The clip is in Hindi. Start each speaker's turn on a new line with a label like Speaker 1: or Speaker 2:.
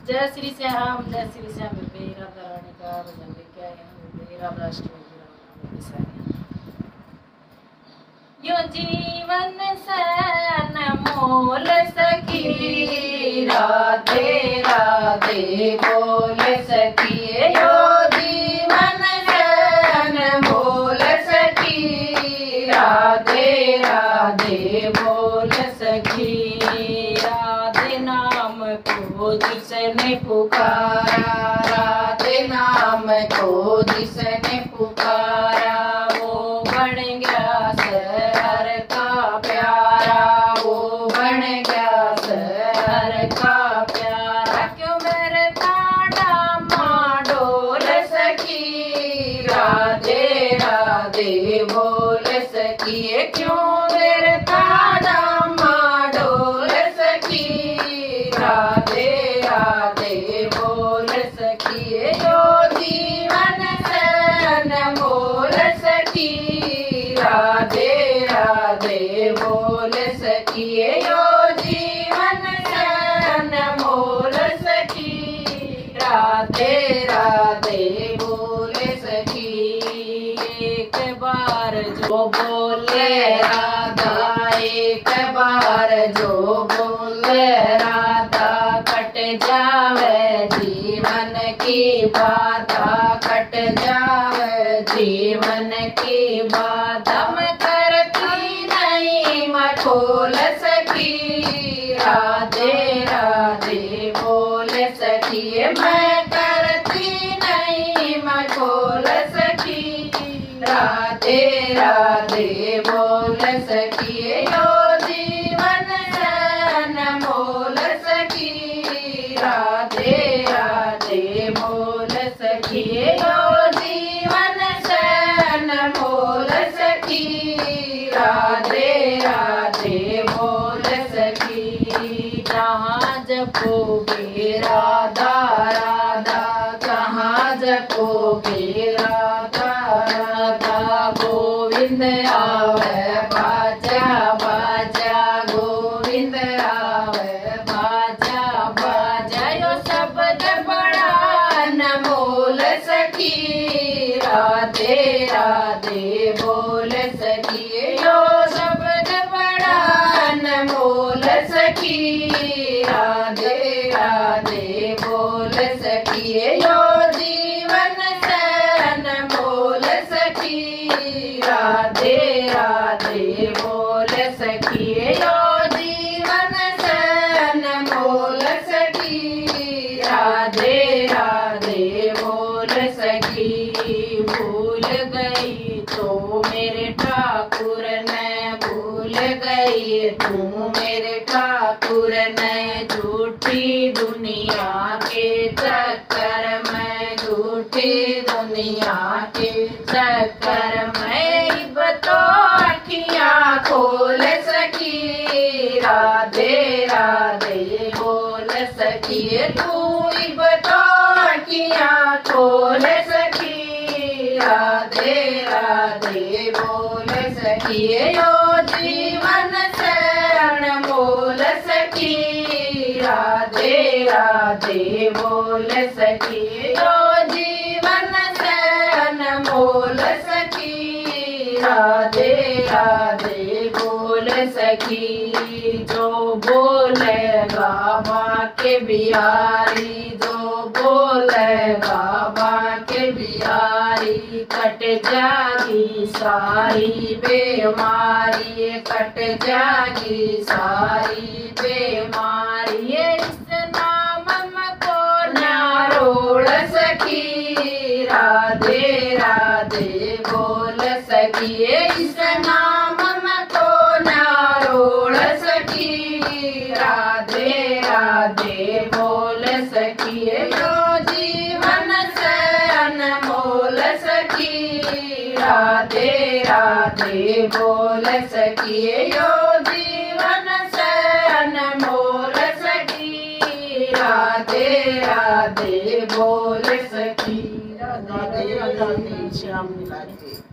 Speaker 1: जय श्री श्याम मेरा रानी का भजन लेके आए हैं मेरा राष्ट्र यो जीवन से अनमोल सखी राधे राधे बोल सखी यो जीवन से अनमोल सखी राधे राधे बोल सखी राधे नाम को जिसने पुकारा राधे नाम को जिसने पुकारा वो बन गया शहर का प्यारा वो बन गया शहर का प्यारा क्यों मेरे ताड़ा माडोल सखी राधे राधे बोल सखी क्यों मेरे ताड़ा माडोल सखी राधे राधे बोल सखी यो जीवन से अनमोल सखी राधे राधे बोल सखी यो जीवन से अनमोल सखी राधे राधे बोल सखी एक बार जो बोले राधा एक बार जो बोले राधा कट जावे जीवन की बाधा कट जावे जीवन की बाधा मैं करती नहीं मखोल सखी राधे राधे बोल सखी मैं करती नहीं मखोल सखी राधे राधे बोल सखी यो जीवन से अनमोल सखी राधे राधे बोल सखी यो जीवन से अनमोल सखी राधे राधे बोल सखी जहाँ जपोगे राधा राधा कहाँ जपोगे राधा राधा गोविंद आवे बाजा बाजा गोविंद आवे बाजा बाजा यो शब्द बड़ा अनमोल सखी राधे राधे बोल सखी यो शब्द बड़ा अनमोल सखी राधे राधे बोल सखी यो जीवन से अनमोल सखी राधे राधे बोल सखी यो जीवन से अनमोल सखी राधे राधे बोल सखी भूल गई तो मेरे ठाकुर ने भूल गई तू मेरे ठाकुर ने झूठी दुनिया के चक्कर में झूठी दुनिया के चक्कर में इब तो अखियाँ खोल सकी राधे राधे बोल सकी तू इब तो अखियाँ खोल सकी राधे राधे बोल सकी यो जीवन से अनमोल सखी राधे राधे बोल सखी यो जीवन से अनमोल सखी राधे राधे बोल सखी जो बोलेगा माँ के बिहारी जो बोलेगा माँ के बिहारी कट जागी सारी बीमारी कट जागी सारी बीमारी इस नाम को नारोड़ सखी राधे राधे बोल सखी इस नाम को नारोड़ सखी राधे राधे बोल सखी यो जीवन से अनमोल सखी राधे राधे बोल सखी यो जीवन से अनमोल सखी राधे राधे बोल सखी राधे राधे श्याम